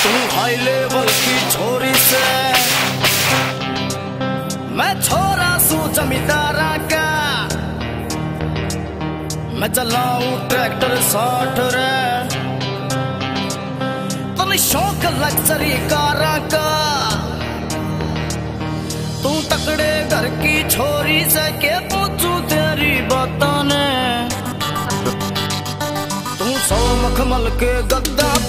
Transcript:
तू high level की छोरी से, मैं छोरा सू जमींदारा का। मैं चलाऊं ट्रैक्टर 60 रे, तने शौक लग्जरी कारा का। तू तकड़े घर की छोरी से के पूछू तेरी बातों ने। तू 100 मखमल के गद्दा